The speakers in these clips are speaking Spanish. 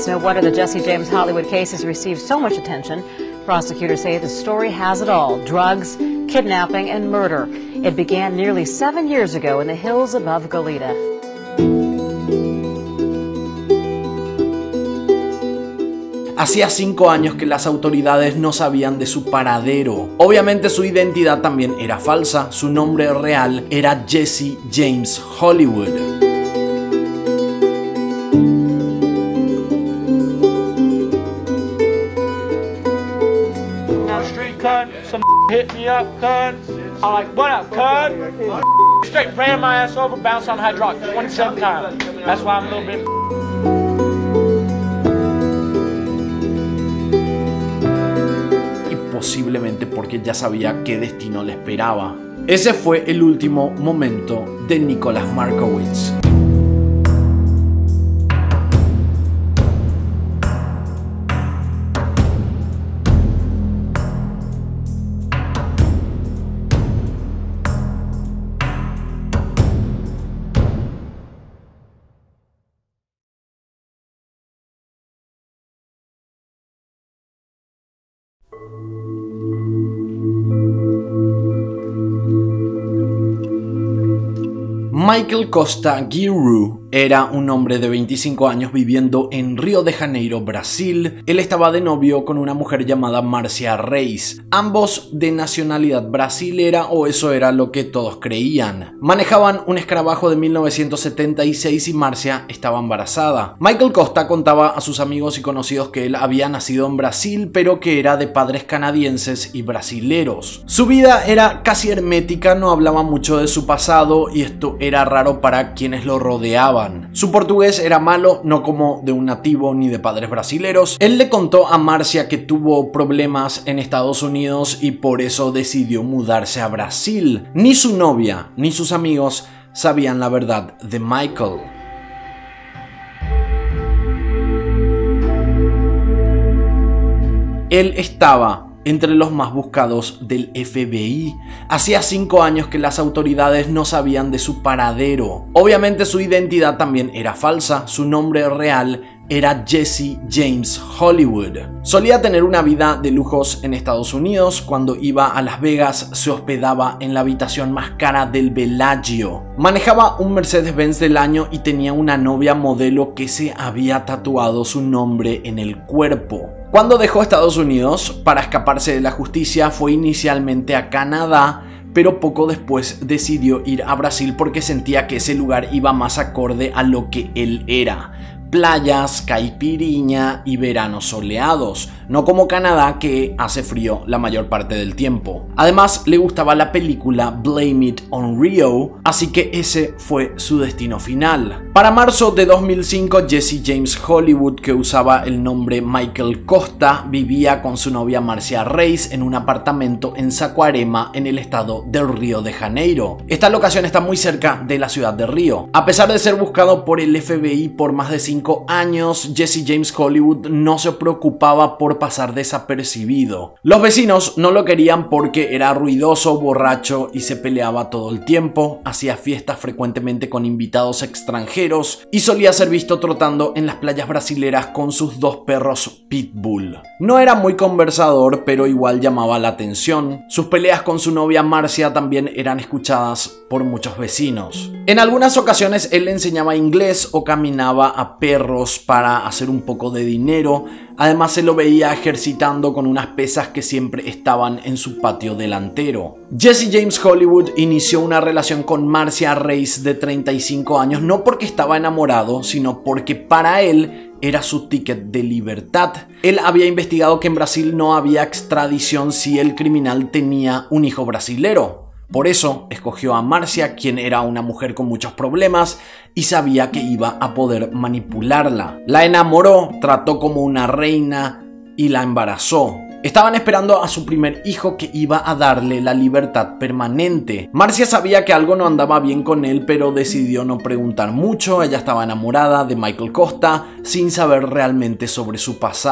no wonder the Jesse James Hollywood case has received so much attention. Prosecutors say the story has it all: drugs, kidnapping, and murder. It began nearly 7 years ago in the hills above Goleta. Hacía 5 años que las autoridades no sabían de su paradero. Obviamente su identidad también era falsa. Su nombre real era Jesse James Hollywood. Some hit me up, cuz. I'm like, what up, cuz? Straight ran my ass over, bounced on hydraulic 27 times. That's why I'm a little bit. Y posiblemente porque ya sabía qué destino le esperaba. Ese fue el último momento de Nicholas Markowitz. Michael Costa Giroux era un hombre de 25 años viviendo en Río de Janeiro, Brasil. Él estaba de novio con una mujer llamada Marcia Reis, ambos de nacionalidad brasilera, o eso era lo que todos creían. Manejaban un escarabajo de 1976 y Marcia estaba embarazada. Michael Costa contaba a sus amigos y conocidos que él había nacido en Brasil, pero que era de padres canadienses y brasileros. Su vida era casi hermética, no hablaba mucho de su pasado y esto era raro para quienes lo rodeaban. Su portugués era malo, no como de un nativo ni de padres brasileros. Él le contó a Marcia que tuvo problemas en Estados Unidos y por eso decidió mudarse a Brasil. Ni su novia ni sus amigos sabían la verdad de Michael. Él estaba entre los más buscados del FBI. Hacía 5 años que las autoridades no sabían de su paradero. Obviamente su identidad también era falsa. Su nombre real era Jesse James Hollywood. Solía tener una vida de lujos en Estados Unidos. Cuando iba a Las Vegas se hospedaba en la habitación más cara del Bellagio. Manejaba un Mercedes-Benz del año y tenía una novia modelo que se había tatuado su nombre en el cuerpo. Cuando dejó Estados Unidos para escaparse de la justicia fue inicialmente a Canadá, pero poco después decidió ir a Brasil porque sentía que ese lugar iba más acorde a lo que él era: playas, caipiriña y veranos soleados, no como Canadá, que hace frío la mayor parte del tiempo. Además, le gustaba la película Blame It on Rio, así que ese fue su destino final. Para marzo de 2005, Jesse James Hollywood, que usaba el nombre Michael Costa, vivía con su novia Marcia Reis en un apartamento en Saquarema, en el estado de Río de Janeiro. Esta locación está muy cerca de la ciudad de Río. A pesar de ser buscado por el FBI por más de 5 años, Jesse James Hollywood no se preocupaba por pasar desapercibido. Los vecinos no lo querían porque era ruidoso, borracho y se peleaba todo el tiempo. Hacía fiestas frecuentemente con invitados extranjeros y solía ser visto trotando en las playas brasileras con sus 2 perros pitbull. No era muy conversador, pero igual llamaba la atención. Sus peleas con su novia Marcia también eran escuchadas por muchos vecinos. En algunas ocasiones él le enseñaba inglés o caminaba a perros para hacer un poco de dinero. Además se lo veía ejercitando con unas pesas que siempre estaban en su patio delantero. Jesse James Hollywood inició una relación con Marcia Reis de 35 años, no porque estaba enamorado, sino porque para él era su ticket de libertad. Él había investigado que en Brasil no había extradición si el criminal tenía un hijo brasilero. Por eso escogió a Marcia, quien era una mujer con muchos problemas y sabía que iba a poder manipularla. La enamoró, trató como una reina y la embarazó. Estaban esperando a su primer hijo que iba a darle la libertad permanente. Marcia sabía que algo no andaba bien con él, pero decidió no preguntar mucho. Ella estaba enamorada de Michael Costa sin saber realmente sobre su pasado.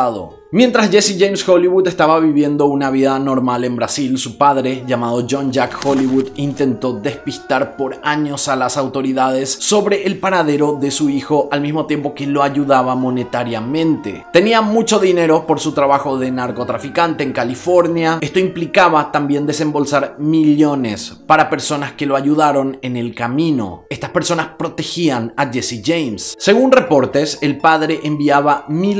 Mientras Jesse James Hollywood estaba viviendo una vida normal en Brasil, su padre, llamado John Jack Hollywood, intentó despistar por años a las autoridades sobre el paradero de su hijo al mismo tiempo que lo ayudaba monetariamente. Tenía mucho dinero por su trabajo de narcotraficante en California. Esto implicaba también desembolsar millones para personas que lo ayudaron en el camino. Estas personas protegían a Jesse James. Según reportes, el padre enviaba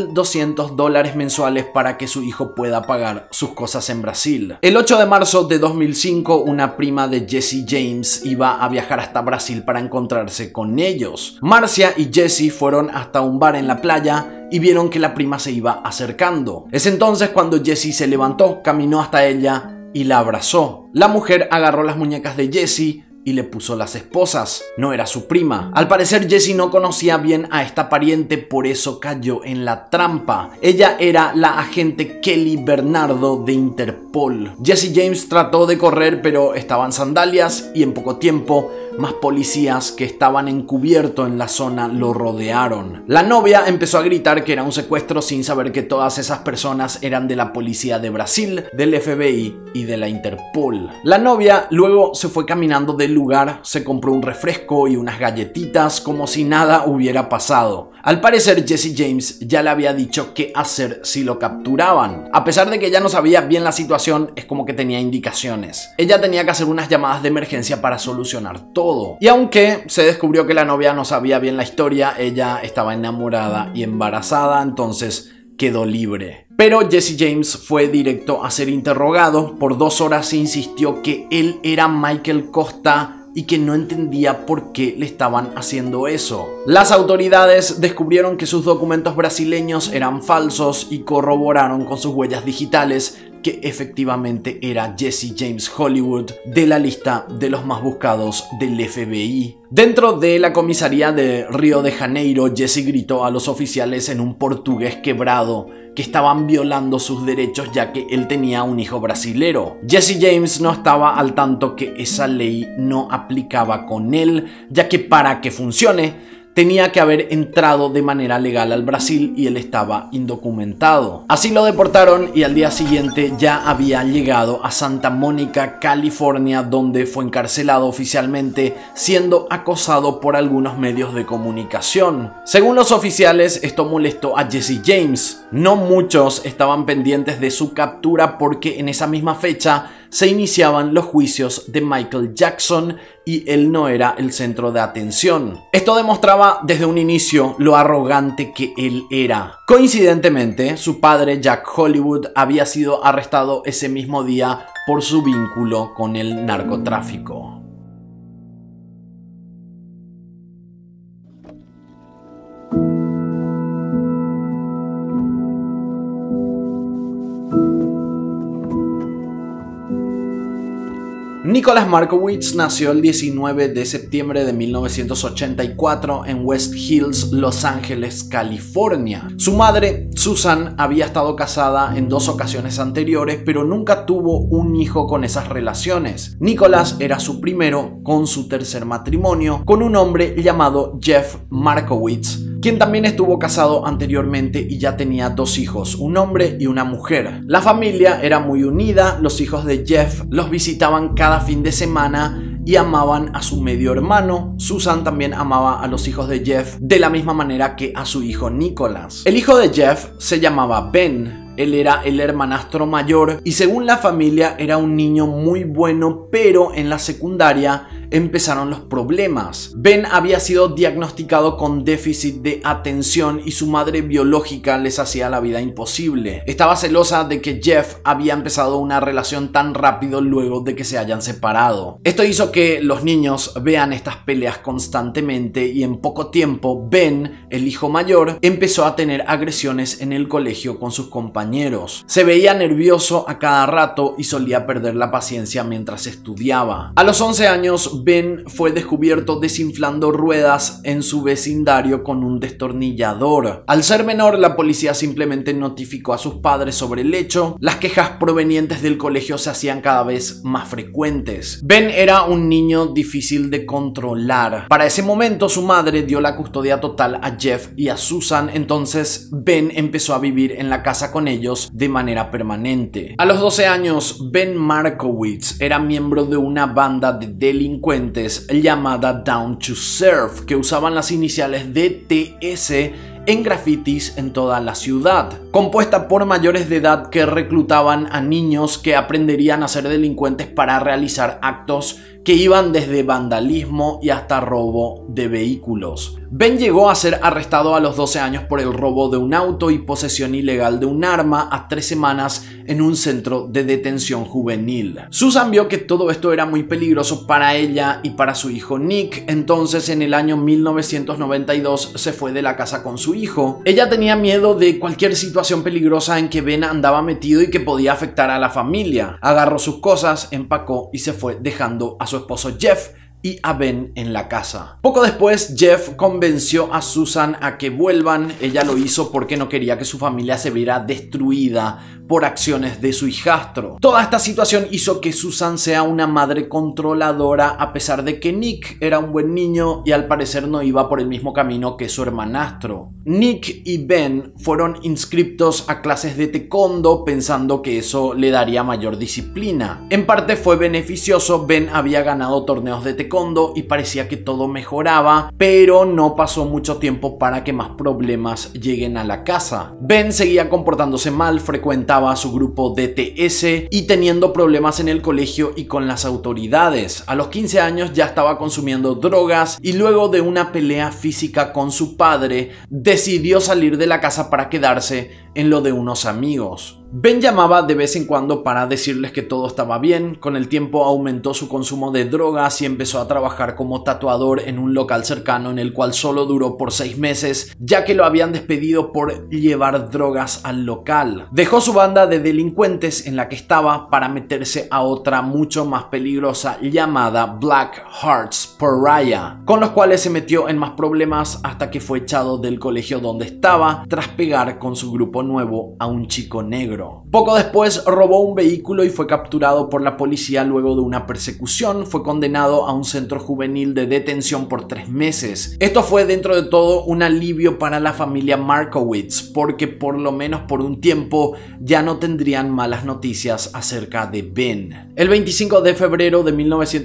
$1,200 mensuales para que su hijo pueda pagar sus cosas en Brasil. El 8 de marzo de 2005, una prima de Jesse James iba a viajar hasta Brasil para encontrarse con ellos. Marcia y Jesse fueron hasta un bar en la playa y vieron que la prima se iba acercando. Es entonces cuando Jesse se levantó, caminó hasta ella y la abrazó. La mujer agarró las muñecas de Jesse y le puso las esposas. No era su prima. Al parecer Jesse no conocía bien a esta pariente, por eso cayó en la trampa. Ella era la agente Kelly Bernardo de Interpol. Jesse James trató de correr, pero estaba en sandalias y en poco tiempo más policías que estaban encubiertos en la zona lo rodearon. La novia empezó a gritar que era un secuestro sin saber que todas esas personas eran de la policía de Brasil, del FBI y de la Interpol. La novia luego se fue caminando del lugar, se compró un refresco y unas galletitas como si nada hubiera pasado. Al parecer Jesse James ya le había dicho qué hacer si lo capturaban. A pesar de que ella no sabía bien la situación, es como que tenía indicaciones. Ella tenía que hacer unas llamadas de emergencia para solucionar todo. Y aunque se descubrió que la novia no sabía bien la historia, ella estaba enamorada y embarazada, entonces quedó libre. Pero Jesse James fue directo a ser interrogado. Por 2 horas se insistió que él era Michael Costa y que no entendía por qué le estaban haciendo eso. Las autoridades descubrieron que sus documentos brasileños eran falsos y corroboraron con sus huellas digitales que efectivamente era Jesse James Hollywood de la lista de los más buscados del FBI. Dentro de la comisaría de Río de Janeiro, Jesse gritó a los oficiales en un portugués quebrado que estaban violando sus derechos ya que él tenía un hijo brasilero. Jesse James no estaba al tanto que esa ley no aplicaba con él, ya que para que funcione tenía que haber entrado de manera legal al Brasil y él estaba indocumentado. Así lo deportaron y al día siguiente ya había llegado a Santa Mónica, California, donde fue encarcelado oficialmente, siendo acosado por algunos medios de comunicación. Según los oficiales, esto molestó a Jesse James. No muchos estaban pendientes de su captura porque en esa misma fecha se iniciaban los juicios de Michael Jackson y él no era el centro de atención. Esto demostraba desde un inicio lo arrogante que él era. Coincidentemente, su padre Jack Hollywood había sido arrestado ese mismo día por su vínculo con el narcotráfico. Nicholas Markowitz nació el 19 de septiembre de 1984 en West Hills, Los Ángeles, California. Su madre, Susan, había estado casada en 2 ocasiones anteriores, pero nunca tuvo un hijo con esas relaciones. Nicholas era su primero con su tercer matrimonio, con un hombre llamado Jeff Markowitz, quien también estuvo casado anteriormente y ya tenía 2 hijos, un hombre y una mujer. La familia era muy unida, los hijos de Jeff los visitaban cada fin de semana y amaban a su medio hermano. Susan también amaba a los hijos de Jeff de la misma manera que a su hijo Nicholas. El hijo de Jeff se llamaba Ben. Él era el hermanastro mayor y según la familia era un niño muy bueno, pero en la secundaria empezaron los problemas. Ben había sido diagnosticado con déficit de atención y su madre biológica les hacía la vida imposible. Estaba celosa de que Jeff había empezado una relación tan rápido luego de que se hayan separado. Esto hizo que los niños vean estas peleas constantemente y en poco tiempo Ben, el hijo mayor, empezó a tener agresiones en el colegio con sus compañeros. Se veía nervioso a cada rato y solía perder la paciencia mientras estudiaba. A los 11 años años, Ben fue descubierto desinflando ruedas en su vecindario con un destornillador. Al ser menor, la policía simplemente notificó a sus padres sobre el hecho. Las quejas provenientes del colegio se hacían cada vez más frecuentes. Ben era un niño difícil de controlar. Para ese momento, su madre dio la custodia total a Jeff y a Susan, entonces Ben empezó a vivir en la casa con ellos de manera permanente. A los 12 años, Ben Markowitz era miembro de una banda de delincuentes llamada Down to Serve, que usaban las iniciales DTS en grafitis en toda la ciudad, compuesta por mayores de edad que reclutaban a niños que aprenderían a ser delincuentes para realizar actos que iban desde vandalismo y hasta robo de vehículos. Ben llegó a ser arrestado a los 12 años por el robo de un auto y posesión ilegal de un arma a 3 semanas en un centro de detención juvenil. Susan vio que todo esto era muy peligroso para ella y para su hijo Nick, entonces en el año 1992 se fue de la casa con su hijo. Ella tenía miedo de cualquier situación peligrosa en que Ben andaba metido y que podía afectar a la familia. Agarró sus cosas, empacó y se fue, dejando a su esposo Jeff y a Ben en la casa. Poco después, Jeff convenció a Susan a que vuelvan. Ella lo hizo porque no quería que su familia se viera destruida por acciones de su hijastro. Toda esta situación hizo que Susan sea una madre controladora, a pesar de que Nick era un buen niño y al parecer no iba por el mismo camino que su hermanastro. Nick y Ben fueron inscriptos a clases de taekwondo pensando que eso le daría mayor disciplina. En parte fue beneficioso. Ben había ganado torneos de taekwondo y parecía que todo mejoraba, pero no pasó mucho tiempo para que más problemas lleguen a la casa. Ben seguía comportándose mal, frecuentaba a su grupo DTS y teniendo problemas en el colegio y con las autoridades. A los 15 años ya estaba consumiendo drogas y luego de una pelea física con su padre decidió salir de la casa para quedarse en lo de unos amigos. Ben llamaba de vez en cuando para decirles que todo estaba bien. Con el tiempo aumentó su consumo de drogas y empezó a trabajar como tatuador en un local cercano, en el cual solo duró por 6 meses, ya que lo habían despedido por llevar drogas al local. Dejó su banda de delincuentes en la que estaba para meterse a otra mucho más peligrosa llamada Black Hearts Pariah, con los cuales se metió en más problemas hasta que fue echado del colegio donde estaba tras pegar con su grupo nuevo a un chico negro. Poco después robó un vehículo y fue capturado por la policía luego de una persecución. Fue condenado a un centro juvenil de detención por 3 meses. Esto fue dentro de todo un alivio para la familia Markowitz, porque por lo menos por un tiempo ya no tendrían malas noticias acerca de Ben. El 25 de febrero de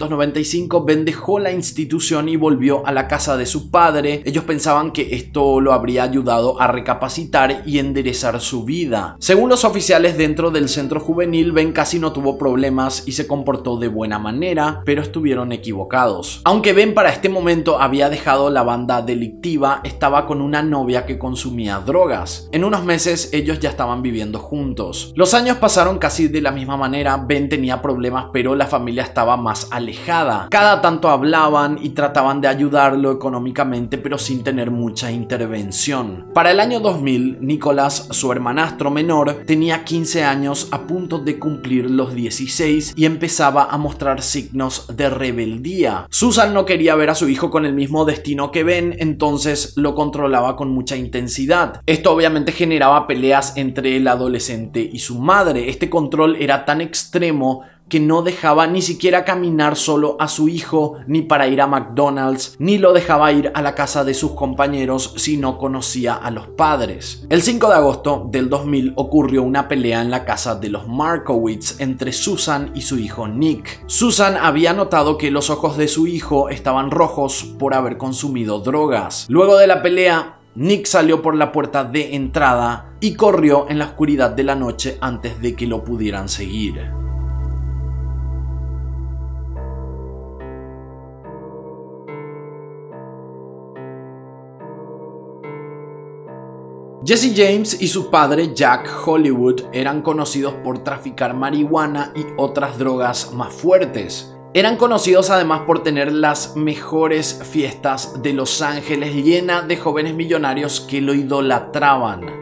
1995, Ben dejó la institución y volvió a la casa de su padre. Ellos pensaban que esto lo habría ayudado a recapacitar y enderezar su vida. Según los oficiales dentro del centro juvenil, Ben casi no tuvo problemas y se comportó de buena manera, pero estuvieron equivocados. Aunque Ben para este momento había dejado la banda delictiva, estaba con una novia que consumía drogas. En unos meses ellos ya estaban viviendo juntos. Los años pasaron casi de la misma manera. Ben tenía problemas, pero la familia estaba más alejada. Cada tanto hablaban y trataban de ayudarlo económicamente, pero sin tener mucha intervención. Para el año 2000, Nicholas, su hermanastro menor, tenía 15 años, a punto de cumplir los 16, y empezaba a mostrar signos de rebeldía. Susan no quería ver a su hijo con el mismo destino que Ben, entonces lo controlaba con mucha intensidad. Esto obviamente generaba peleas entre el adolescente y su madre. Este control era tan extremo que no dejaba ni siquiera caminar solo a su hijo, ni para ir a McDonald's, ni lo dejaba ir a la casa de sus compañeros si no conocía a los padres. El 5 de agosto del 2000 ocurrió una pelea en la casa de los Markowitz entre Susan y su hijo Nick. Susan había notado que los ojos de su hijo estaban rojos por haber consumido drogas. Luego de la pelea, Nick salió por la puerta de entrada y corrió en la oscuridad de la noche antes de que lo pudieran seguir. Jesse James y su padre Jack Hollywood eran conocidos por traficar marihuana y otras drogas más fuertes. Eran conocidos además por tener las mejores fiestas de Los Ángeles, llena de jóvenes millonarios que lo idolatraban.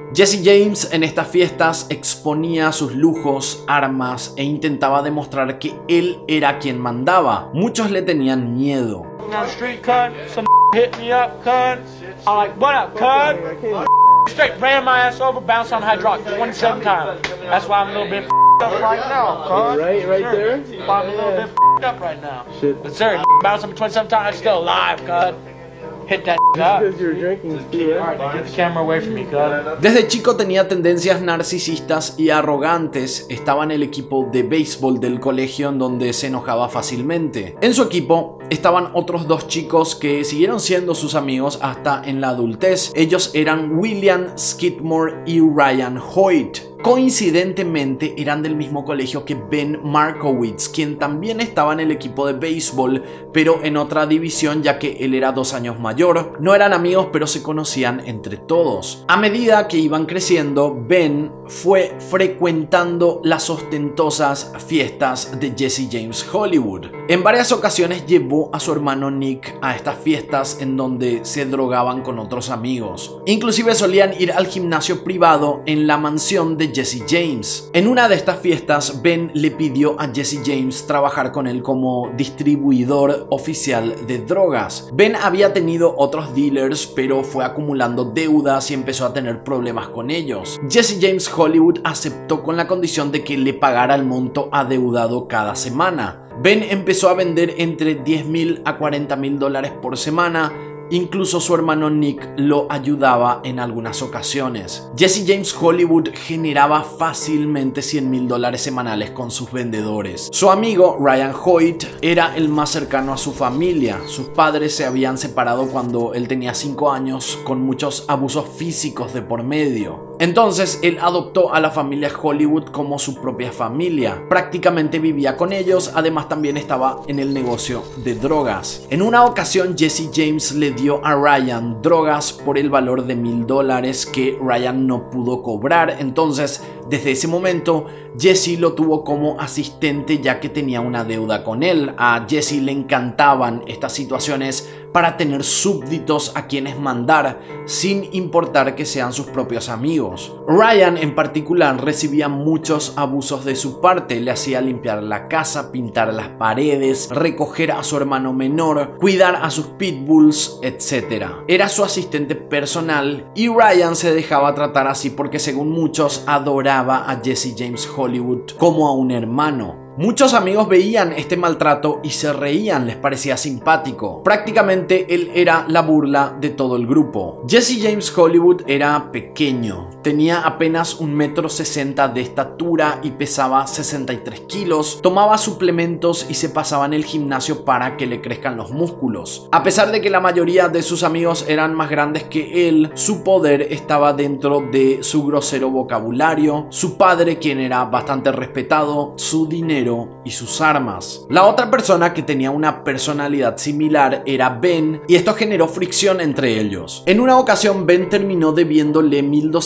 Jesse James en estas fiestas exponía sus lujos, armas e intentaba demostrar que él era quien mandaba. Muchos le tenían miedo. Down the street, cut. Some hit me up, cut. I'm like, what up, cut? Straight ran my ass over, bounced on hydraulic 27 times. That's why I'm a little bit up right now, cut. Right there? That's why I'm a little bit up right now. Shit. But sir, bounced on me 27 times, I'm still alive, cut. Hit that up. Because you're drinking too, right? Alright, get the camera away from me, cut. Desde chico tenía tendencias narcisistas y arrogantes. Estaba en el equipo de béisbol del colegio en donde se enojaba fácilmente. En su equipo estaban otros dos chicos que siguieron siendo sus amigos hasta en la adultez. Ellos eran William Skidmore y Ryan Hoyt. Coincidentemente eran del mismo colegio que Ben Markowitz, quien también estaba en el equipo de béisbol, pero en otra división ya que él era 2 años mayor. No eran amigos, pero se conocían entre todos. A medida que iban creciendo, Ben fue frecuentando las ostentosas fiestas de Jesse James Hollywood. En varias ocasiones llevó a su hermano Nick a estas fiestas en donde se drogaban con otros amigos. Inclusive solían ir al gimnasio privado en la mansión de Jesse James. En una de estas fiestas, Ben le pidió a Jesse James trabajar con él como distribuidor oficial de drogas. Ben había tenido otros dealers, pero fue acumulando deudas y empezó a tener problemas con ellos. Jesse James Hollywood aceptó con la condición de que le pagara el monto adeudado cada semana. Ben empezó a vender entre $10,000 a $40,000 por semana. Incluso su hermano Nick lo ayudaba en algunas ocasiones. Jesse James Hollywood generaba fácilmente $100,000 semanales con sus vendedores. Su amigo Ryan Hoyt era el más cercano a su familia. Sus padres se habían separado cuando él tenía 5 años, con muchos abusos físicos de por medio. Entonces él adoptó a la familia Hollywood como su propia familia. Prácticamente vivía con ellos, además también estaba en el negocio de drogas. En una ocasión Jesse James le dio a Ryan drogas por el valor de $1,000 que Ryan no pudo cobrar. Entonces desde ese momento Jesse lo tuvo como asistente ya que tenía una deuda con él. A Jesse le encantaban estas situaciones para tener súbditos a quienes mandar, sin importar que sean sus propios amigos. Ryan en particular recibía muchos abusos de su parte. Le hacía limpiar la casa, pintar las paredes, recoger a su hermano menor, cuidar a sus pitbulls, etc. Era su asistente personal y Ryan se dejaba tratar así porque según muchos adoraba a Jesse James Hollywood como a un hermano. Muchos amigos veían este maltrato y se reían, les parecía simpático. Prácticamente él era la burla de todo el grupo. Jesse James Hollywood era pequeño, tenía apenas 1,60 m de estatura y pesaba 63 kilos. Tomaba suplementos y se pasaba en el gimnasio para que le crezcan los músculos. A pesar de que la mayoría de sus amigos eran más grandes que él, su poder estaba dentro de su grosero vocabulario, su padre, quien era bastante respetado, su dinero y sus armas. La otra persona que tenía una personalidad similar era Ben, y esto generó fricción entre ellos. En una ocasión Ben terminó debiéndole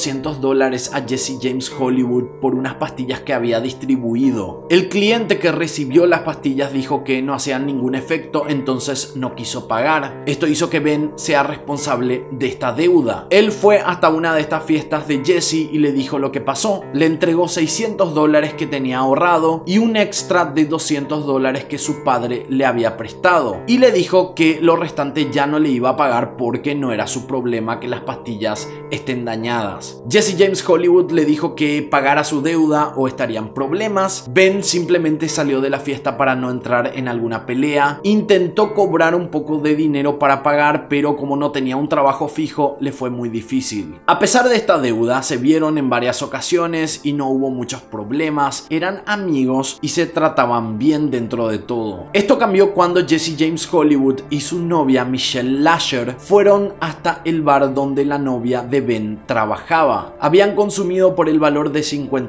$1,200 a Jesse James Hollywood por unas pastillas que había distribuido. El cliente que recibió las pastillas dijo que no hacían ningún efecto, entonces no quiso pagar. Esto hizo que Ben sea responsable de esta deuda. Él fue hasta una de estas fiestas de Jesse y le dijo lo que pasó. Le entregó $600 que tenía ahorrado y un extra de $200 que su padre le había prestado, y le dijo que lo restante ya no le iba a pagar porque no era su problema que las pastillas estén dañadas. Jesse James Hollywood le dijo que pagara su deuda o estarían problemas. Ben simplemente salió de la fiesta para no entrar en alguna pelea. Intentó cobrar un poco de dinero para pagar, pero como no tenía un trabajo fijo le fue muy difícil. A pesar de esta deuda se vieron en varias ocasiones y no hubo muchos problemas. Eran amigos y se trataban bien dentro de todo. Esto cambió cuando Jesse James Hollywood y su novia Michelle Lasher fueron hasta el bar donde la novia de Ben trabajaba. Habían consumido por el valor de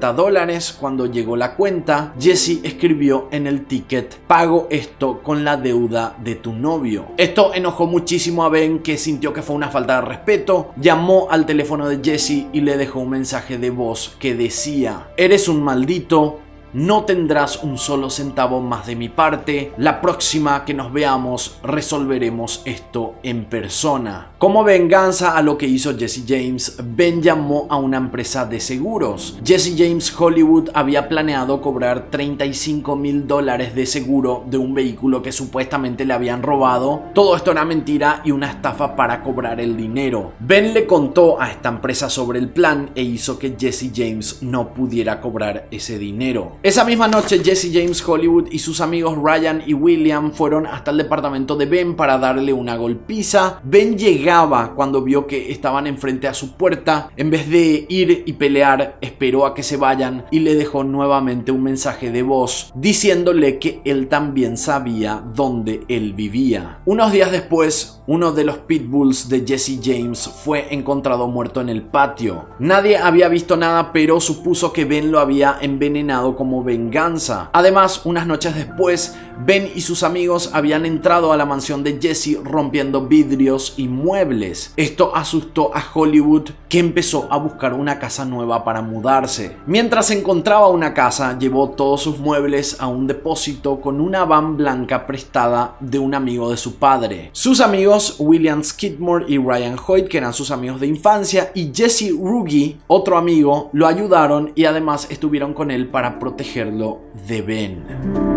$50. Cuando llegó la cuenta, Jesse escribió en el ticket: "Pago esto con la deuda de tu novio". Esto enojó muchísimo a Ben, que sintió que fue una falta de respeto. Llamó al teléfono de Jesse y le dejó un mensaje de voz que decía: "Eres un maldito, no tendrás un solo centavo más de mi parte. La próxima que nos veamos resolveremos esto en persona. Como venganza a lo que hizo Jesse James, Ben llamó a una empresa de seguros. Jesse James Hollywood había planeado cobrar $35,000 de seguro de un vehículo que supuestamente le habían robado. Todo esto era mentira y una estafa para cobrar el dinero. Ben le contó a esta empresa sobre el plan e hizo que Jesse James no pudiera cobrar ese dinero. Esa misma noche, Jesse James Hollywood y sus amigos Ryan y William fueron hasta el departamento de Ben para darle una golpiza. Ben llegaba cuando vio que estaban enfrente a su puerta. En vez de ir y pelear, esperó a que se vayan y le dejó nuevamente un mensaje de voz diciéndole que él también sabía dónde él vivía. Unos días después, uno de los pitbulls de Jesse James fue encontrado muerto en el patio. Nadie había visto nada, pero supuso que Ben lo había envenenado como venganza. Además, unas noches después, Ben y sus amigos habían entrado a la mansión de Jesse rompiendo vidrios y muebles. Esto asustó a Hollywood, que empezó a buscar una casa nueva para mudarse. Mientras encontraba una casa, llevó todos sus muebles a un depósito con una van blanca prestada de un amigo de su padre. Sus amigos William Skidmore y Ryan Hoyt, que eran sus amigos de infancia, y Jesse Ruggie, otro amigo, lo ayudaron y además estuvieron con él para protegerlo de Ben.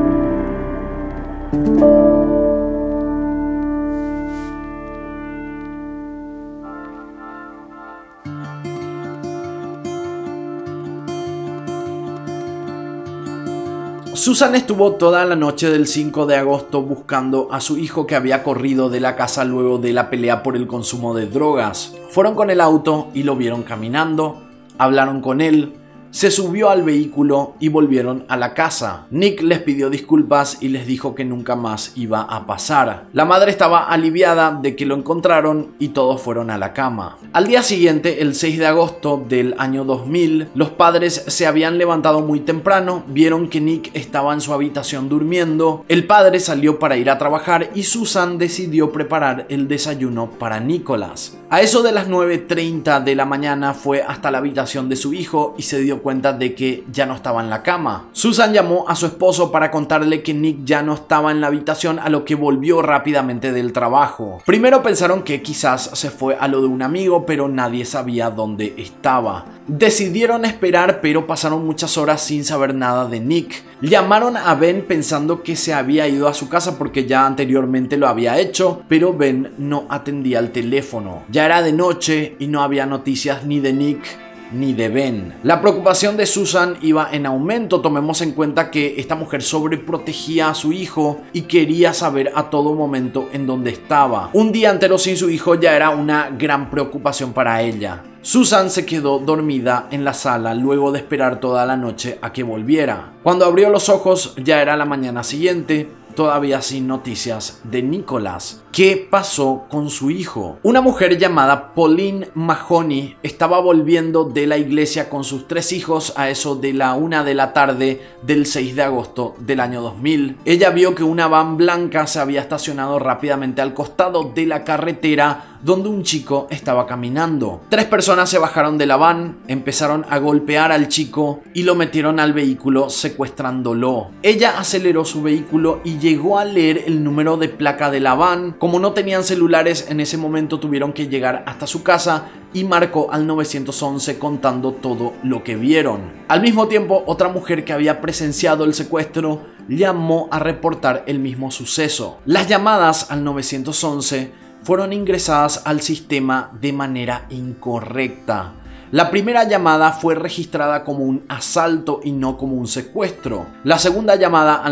Susan estuvo toda la noche del 5 de agosto buscando a su hijo que había corrido de la casa luego de la pelea por el consumo de drogas. Fueron con el auto y lo vieron caminando, hablaron con él, se subió al vehículo y volvieron a la casa. Nick les pidió disculpas y les dijo que nunca más iba a pasar. La madre estaba aliviada de que lo encontraron y todos fueron a la cama. Al día siguiente, el 6 de agosto del año 2000, los padres se habían levantado muy temprano, vieron que Nick estaba en su habitación durmiendo, el padre salió para ir a trabajar y Susan decidió preparar el desayuno para Nicholas. A eso de las 9:30 de la mañana fue hasta la habitación de su hijo y se dio cuenta de que ya no estaba en la cama. Susan llamó a su esposo para contarle que Nick ya no estaba en la habitación, a lo que volvió rápidamente del trabajo. Primero pensaron que quizás se fue a lo de un amigo, pero nadie sabía dónde estaba. Decidieron esperar, pero pasaron muchas horas sin saber nada de Nick. Llamaron a Ben pensando que se había ido a su casa porque ya anteriormente lo había hecho, pero Ben no atendía el teléfono. Ya era de noche y no había noticias ni de Nick ni de Ben. La preocupación de Susan iba en aumento. Tomemos en cuenta que esta mujer sobreprotegía a su hijo y quería saber a todo momento en dónde estaba. Un día entero sin su hijo ya era una gran preocupación para ella. Susan se quedó dormida en la sala luego de esperar toda la noche a que volviera. Cuando abrió los ojos ya era la mañana siguiente, todavía sin noticias de Nicholas. ¿Qué pasó con su hijo? Una mujer llamada Pauline Mahoney estaba volviendo de la iglesia con sus 3 hijos a eso de la 1 de la tarde del 6 de agosto del año 2000. Ella vio que una van blanca se había estacionado rápidamente al costado de la carretera donde un chico estaba caminando. 3 personas se bajaron de la van, empezaron a golpear al chico y lo metieron al vehículo secuestrándolo. Ella aceleró su vehículo y llegó a leer el número de placa de la van. Como no tenían celulares en ese momento, tuvieron que llegar hasta su casa y marcó al 911 contando todo lo que vieron. Al mismo tiempo, otra mujer que había presenciado el secuestro llamó a reportar el mismo suceso. Las llamadas al 911 fueron ingresadas al sistema de manera incorrecta. La primera llamada fue registrada como un asalto y no como un secuestro. La segunda llamada al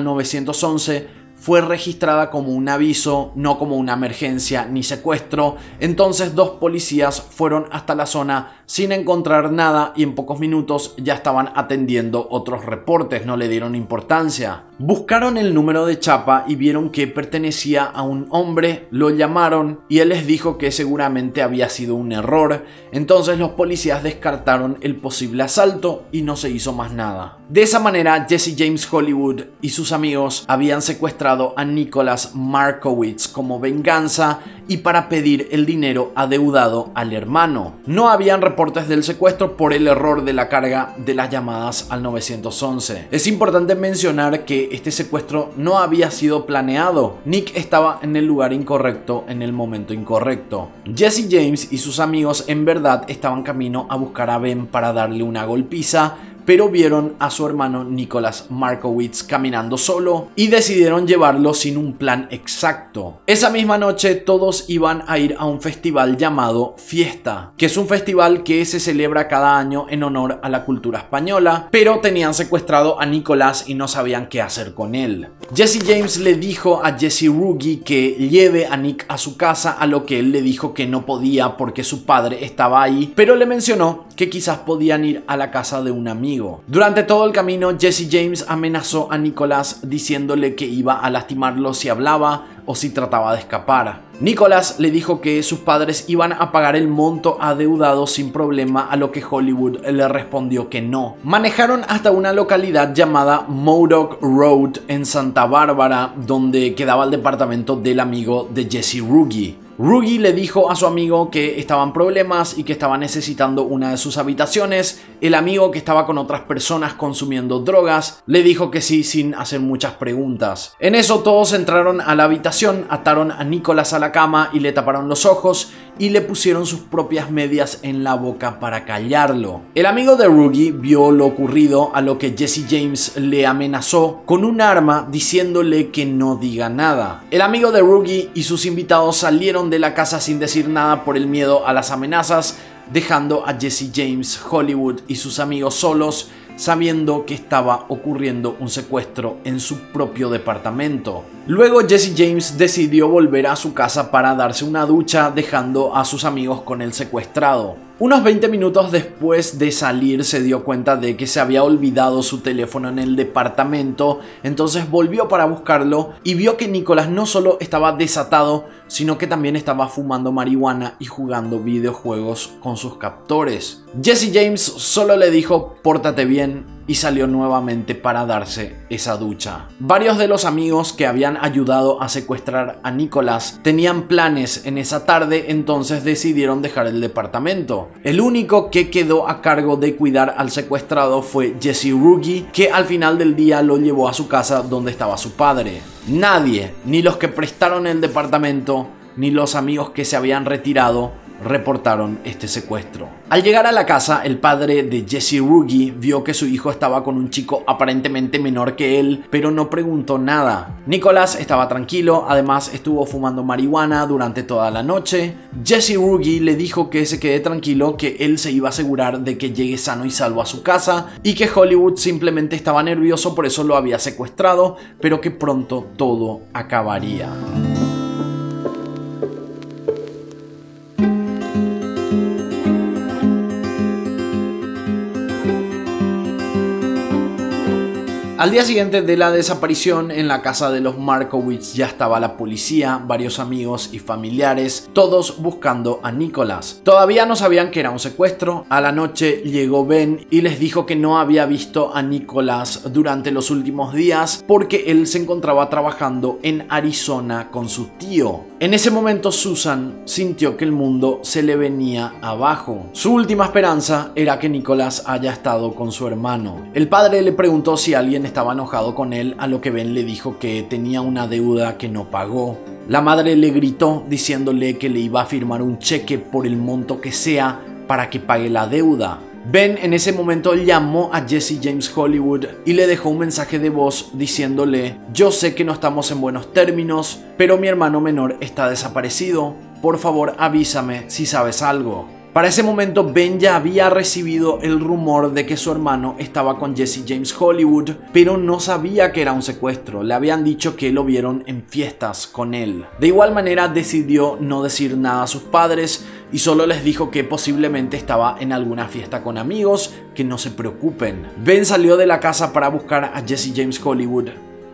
911 fue registrada como un aviso, no como una emergencia ni secuestro. Entonces 2 policías fueron hasta la zona sin encontrar nada y en pocos minutos ya estaban atendiendo otros reportes, no le dieron importancia. Buscaron el número de chapa y vieron que pertenecía a un hombre, lo llamaron y él les dijo que seguramente había sido un error. Entonces los policías descartaron el posible asalto y no se hizo más nada. De esa manera, Jesse James Hollywood y sus amigos habían secuestrado a Nicholas Markowitz como venganza y para pedir el dinero adeudado al hermano. No habían reportes del secuestro por el error de la carga de las llamadas al 911. Es importante mencionar que este secuestro no había sido planeado. Nick estaba en el lugar incorrecto en el momento incorrecto. Jesse James y sus amigos en verdad estaban camino a buscar a Ben para darle una golpiza, pero vieron a su hermano Nicholas Markowitz caminando solo y decidieron llevarlo sin un plan exacto. Esa misma noche todos iban a ir a un festival llamado Fiesta, que es un festival que se celebra cada año en honor a la cultura española, pero tenían secuestrado a Nicholas y no sabían qué hacer con él. Jesse James le dijo a Jesse Ruggie que lleve a Nick a su casa, a lo que él le dijo que no podía porque su padre estaba ahí, pero le mencionó que quizás podían ir a la casa de un amigo. Durante todo el camino, Jesse James amenazó a Nicholas diciéndole que iba a lastimarlo si hablaba o si trataba de escapar. Nicholas le dijo que sus padres iban a pagar el monto adeudado sin problema, a lo que Hollywood le respondió que no. Manejaron hasta una localidad llamada Modoc Road en Santa Bárbara, donde quedaba el departamento del amigo de Jesse Ruggie. Ruggie le dijo a su amigo que estaban problemas y que estaba necesitando una de sus habitaciones. El amigo, que estaba con otras personas consumiendo drogas, le dijo que sí sin hacer muchas preguntas. En eso todos entraron a la habitación, ataron a Nicholas a la cama y le taparon los ojos y le pusieron sus propias medias en la boca para callarlo. El amigo de Ruggie vio lo ocurrido, a lo que Jesse James le amenazó con un arma diciéndole que no diga nada. El amigo de Ruggie y sus invitados salieron de la casa sin decir nada por el miedo a las amenazas, dejando a Jesse James Hollywood y sus amigos solos, sabiendo que estaba ocurriendo un secuestro en su propio departamento. Luego Jesse James decidió volver a su casa para darse una ducha, dejando a sus amigos con el secuestrado. Unos 20 minutos después de salir se dio cuenta de que se había olvidado su teléfono en el departamento, entonces volvió para buscarlo y vio que Nicholas no solo estaba desatado, sino que también estaba fumando marihuana y jugando videojuegos con sus captores. Jesse James solo le dijo "pórtate bien" y salió nuevamente para darse esa ducha. Varios de los amigos que habían ayudado a secuestrar a Nicholas tenían planes en esa tarde, entonces decidieron dejar el departamento. El único que quedó a cargo de cuidar al secuestrado fue Jesse Ruggie, que al final del día lo llevó a su casa donde estaba su padre. Nadie, ni los que prestaron el departamento, ni los amigos que se habían retirado, reportaron este secuestro. Al llegar a la casa, el padre de Jesse Ruggie vio que su hijo estaba con un chico aparentemente menor que él, pero no preguntó nada. Nicholas estaba tranquilo, además estuvo fumando marihuana durante toda la noche. Jesse Ruggie le dijo que se quede tranquilo, que él se iba a asegurar de que llegue sano y salvo a su casa y que Hollywood simplemente estaba nervioso, por eso lo había secuestrado, pero que pronto todo acabaría. Al día siguiente de la desaparición, en la casa de los Markowitz ya estaba la policía, varios amigos y familiares, todos buscando a Nicholas. Todavía no sabían que era un secuestro. A la noche llegó Ben y les dijo que no había visto a Nicholas durante los últimos días porque él se encontraba trabajando en Arizona con su tío. En ese momento Susan sintió que el mundo se le venía abajo. Su última esperanza era que Nicholas haya estado con su hermano. El padre le preguntó si alguien estaba enojado con él, a lo que Ben le dijo que tenía una deuda que no pagó. La madre le gritó diciéndole que le iba a firmar un cheque por el monto que sea para que pague la deuda. Ben en ese momento llamó a Jesse James Hollywood y le dejó un mensaje de voz diciéndole: yo sé que no estamos en buenos términos, pero mi hermano menor está desaparecido, por favor avísame si sabes algo. Para ese momento Ben ya había recibido el rumor de que su hermano estaba con Jesse James Hollywood, pero no sabía que era un secuestro. Le habían dicho que lo vieron en fiestas con él. De igual manera decidió no decir nada a sus padres y solo les dijo que posiblemente estaba en alguna fiesta con amigos, que no se preocupen. Ben salió de la casa para buscar a Jesse James Hollywood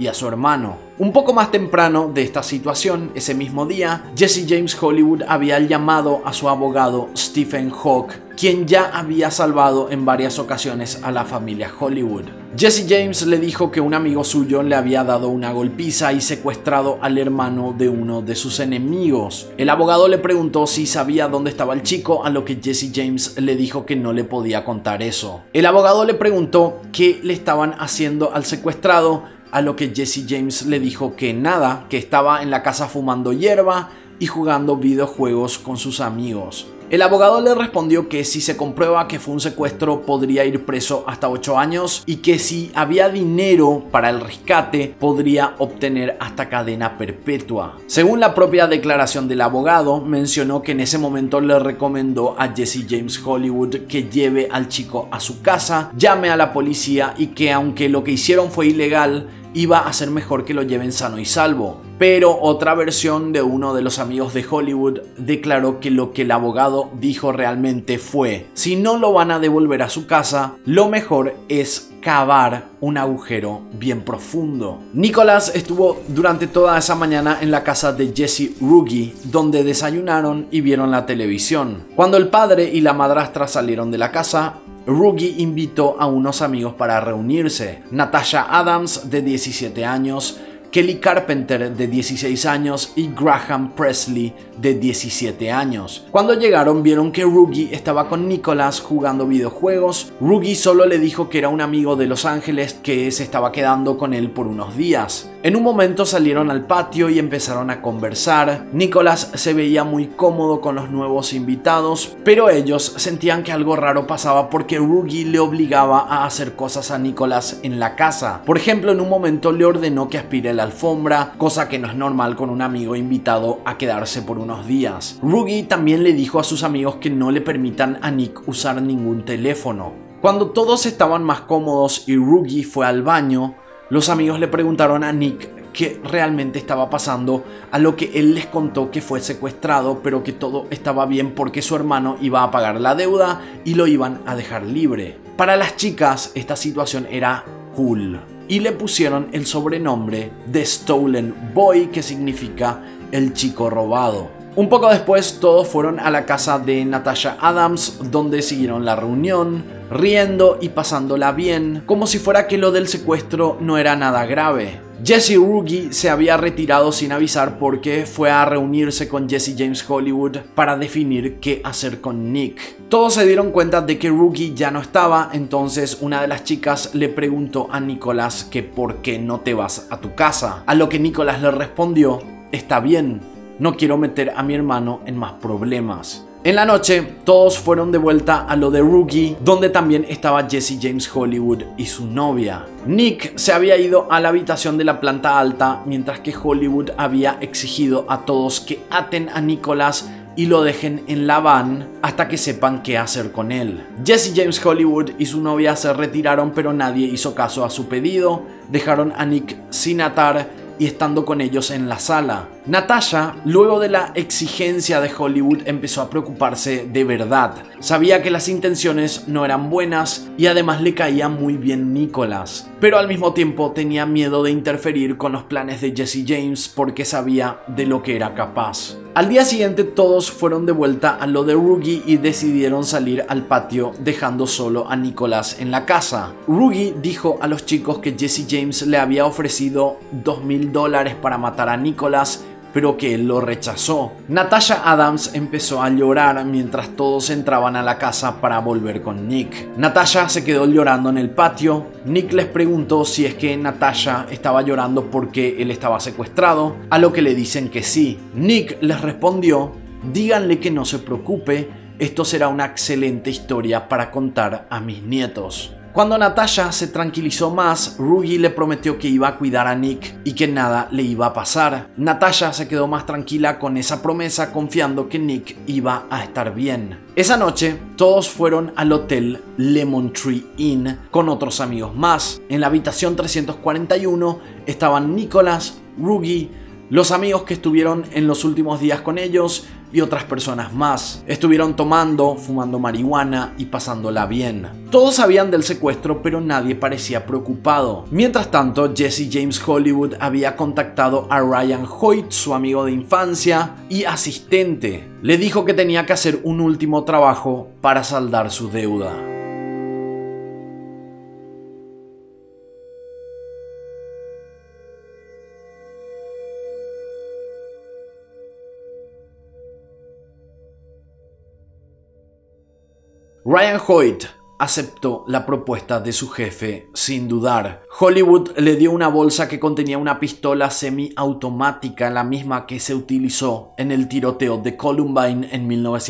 y a su hermano. Un poco más temprano de esta situación, ese mismo día, Jesse James Hollywood había llamado a su abogado Stephen Hawk, quien ya había salvado en varias ocasiones a la familia Hollywood. Jesse James le dijo que un amigo suyo le había dado una golpiza y secuestrado al hermano de uno de sus enemigos. El abogado le preguntó si sabía dónde estaba el chico, a lo que Jesse James le dijo que no le podía contar eso. El abogado le preguntó qué le estaban haciendo al secuestrado, a lo que Jesse James le dijo que nada, que estaba en la casa fumando hierba y jugando videojuegos con sus amigos. El abogado le respondió que si se comprueba que fue un secuestro podría ir preso hasta 8 años y que si había dinero para el rescate podría obtener hasta cadena perpetua. Según la propia declaración del abogado, mencionó que en ese momento le recomendó a Jesse James Hollywood que lleve al chico a su casa, llame a la policía y que aunque lo que hicieron fue ilegal, iba a ser mejor que lo lleven sano y salvo. Pero otra versión de uno de los amigos de Hollywood declaró que lo que el abogado dijo realmente fue: si no lo van a devolver a su casa, lo mejor es cavar un agujero bien profundo. Nicholas estuvo durante toda esa mañana en la casa de Jesse Ruggie, donde desayunaron y vieron la televisión. Cuando el padre y la madrastra salieron de la casa, Ruggie invitó a unos amigos para reunirse: Natasha Adams, de 17 años, Kelly Carpenter, de 16 años, y Graham Presley, de 17 años. Cuando llegaron, vieron que Ruggie estaba con Nicholas jugando videojuegos. Ruggie solo le dijo que era un amigo de Los Ángeles que se estaba quedando con él por unos días. En un momento salieron al patio y empezaron a conversar. Nicholas se veía muy cómodo con los nuevos invitados, pero ellos sentían que algo raro pasaba porque Ruggie le obligaba a hacer cosas a Nicholas en la casa. Por ejemplo, en un momento le ordenó que aspire la alfombra, cosa que no es normal con un amigo invitado a quedarse por unos días. Ruggie también le dijo a sus amigos que no le permitan a Nick usar ningún teléfono. Cuando todos estaban más cómodos y Ruggie fue al baño, los amigos le preguntaron a Nick qué realmente estaba pasando, a lo que él les contó que fue secuestrado, pero que todo estaba bien porque su hermano iba a pagar la deuda y lo iban a dejar libre. Para las chicas, esta situación era cool y le pusieron el sobrenombre de Stolen Boy, que significa el chico robado. Un poco después todos fueron a la casa de Natasha Adams, donde siguieron la reunión, riendo y pasándola bien, como si fuera que lo del secuestro no era nada grave. Jesse Ruggie se había retirado sin avisar porque fue a reunirse con Jesse James Hollywood para definir qué hacer con Nick. Todos se dieron cuenta de que Ruggie ya no estaba, entonces una de las chicas le preguntó a Nicholas que por qué no te vas a tu casa, a lo que Nicholas le respondió: está bien, no quiero meter a mi hermano en más problemas. En la noche, todos fueron de vuelta a lo de Ruggie, donde también estaba Jesse James Hollywood y su novia. Nick se había ido a la habitación de la planta alta, mientras que Hollywood había exigido a todos que aten a Nicholas y lo dejen en la van hasta que sepan qué hacer con él. Jesse James Hollywood y su novia se retiraron, pero nadie hizo caso a su pedido. Dejaron a Nick sin atar y estando con ellos en la sala. Natasha, luego de la exigencia de Hollywood, empezó a preocuparse de verdad. Sabía que las intenciones no eran buenas y además le caía muy bien Nicholas, pero al mismo tiempo tenía miedo de interferir con los planes de Jesse James porque sabía de lo que era capaz. Al día siguiente todos fueron de vuelta a lo de Ruggie y decidieron salir al patio, dejando solo a Nicholas en la casa. Ruggie dijo a los chicos que Jesse James le había ofrecido $2,000 para matar a Nicholas, pero que él lo rechazó. Natasha Adams empezó a llorar mientras todos entraban a la casa para volver con Nick. Natasha se quedó llorando en el patio. Nick les preguntó si es que Natasha estaba llorando porque él estaba secuestrado, a lo que le dicen que sí. Nick les respondió: díganle que no se preocupe, esto será una excelente historia para contar a mis nietos. Cuando Natasha se tranquilizó más, Ruggie le prometió que iba a cuidar a Nick y que nada le iba a pasar. Natasha se quedó más tranquila con esa promesa, confiando que Nick iba a estar bien. Esa noche, todos fueron al hotel Lemon Tree Inn con otros amigos más. En la habitación 341 estaban Nicholas, Ruggie, los amigos que estuvieron en los últimos días con ellos, y otras personas más. Estuvieron tomando, fumando marihuana y pasándola bien. Todos sabían del secuestro, pero nadie parecía preocupado. Mientras tanto, Jesse James Hollywood había contactado a Ryan Hoyt, su amigo de infancia y asistente. Le dijo que tenía que hacer un último trabajo para saldar su deuda. Ryan Hoyt aceptó la propuesta de su jefe sin dudar. Hollywood le dio una bolsa que contenía una pistola semiautomática, la misma que se utilizó en el tiroteo de Columbine en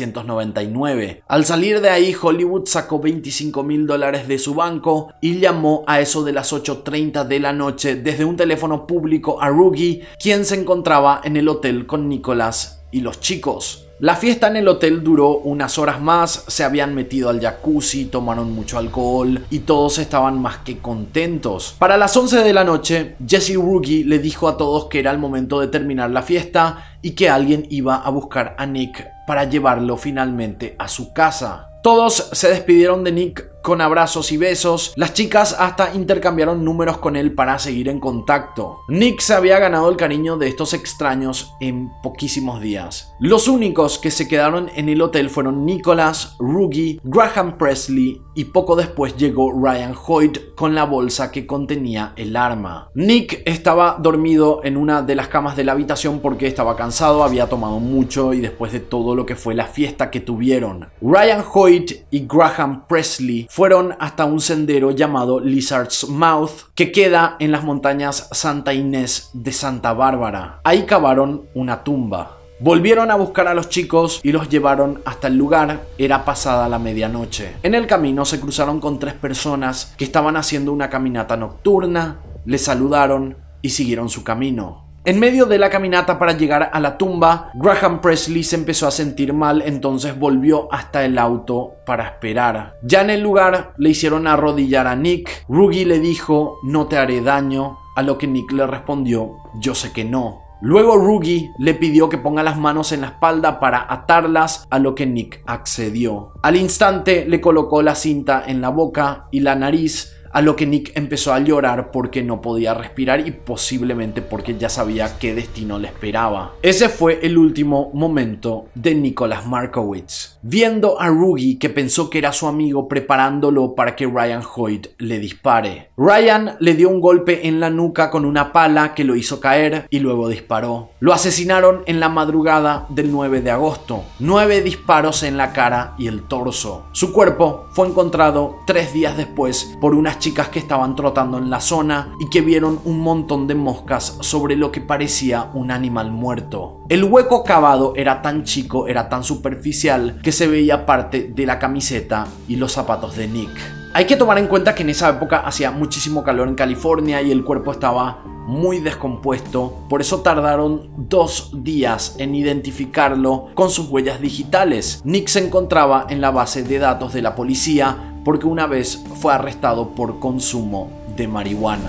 1999. Al salir de ahí, Hollywood sacó $25,000 de su banco y llamó a eso de las 8:30 de la noche desde un teléfono público a Rugi, quien se encontraba en el hotel con Nicholas y los chicos. La fiesta en el hotel duró unas horas más, se habían metido al jacuzzi, tomaron mucho alcohol y todos estaban más que contentos. Para las 11 de la noche, Jesse Rugi le dijo a todos que era el momento de terminar la fiesta y que alguien iba a buscar a Nick para llevarlo finalmente a su casa. Todos se despidieron de Nick con abrazos y besos. Las chicas hasta intercambiaron números con él para seguir en contacto. Nick se había ganado el cariño de estos extraños en poquísimos días. Los únicos que se quedaron en el hotel fueron Nicholas, Rugi, Graham Presley y poco después llegó Ryan Hoyt con la bolsa que contenía el arma. Nick estaba dormido en una de las camas de la habitación porque estaba cansado, había tomado mucho y después de todo lo que fue la fiesta que tuvieron. Ryan Hoyt y Graham Presley fueron hasta un sendero llamado Lizard's Mouth que queda en las montañas Santa Inés de Santa Bárbara. Ahí cavaron una tumba. Volvieron a buscar a los chicos y los llevaron hasta el lugar. Era pasada la medianoche. En el camino se cruzaron con 3 personas que estaban haciendo una caminata nocturna, les saludaron y siguieron su camino. En medio de la caminata para llegar a la tumba, Graham Presley se empezó a sentir mal, entonces volvió hasta el auto para esperar. Ya en el lugar le hicieron arrodillar a Nick. Rugi le dijo: "No te haré daño", a lo que Nick le respondió: "Yo sé que no". Luego Rugi le pidió que ponga las manos en la espalda para atarlas, a lo que Nick accedió. Al instante le colocó la cinta en la boca y la nariz, a lo que Nick empezó a llorar porque no podía respirar y posiblemente porque ya sabía qué destino le esperaba. Ese fue el último momento de Nicholas Markowitz, viendo a Rugi, que pensó que era su amigo, preparándolo para que Ryan Hoyt le dispare. Ryan le dio un golpe en la nuca con una pala que lo hizo caer y luego disparó. Lo asesinaron en la madrugada del 9 de agosto. 9 disparos en la cara y el torso. Su cuerpo fue encontrado 3 días después por unas chicas que estaban trotando en la zona y que vieron un montón de moscas sobre lo que parecía un animal muerto. El hueco cavado era tan chico, era tan superficial, que se veía parte de la camiseta y los zapatos de Nick. Hay que tomar en cuenta que en esa época hacía muchísimo calor en California y el cuerpo estaba muy descompuesto, por eso tardaron 2 días en identificarlo con sus huellas digitales. Nick se encontraba en la base de datos de la policía porque una vez fue arrestado por consumo de marihuana.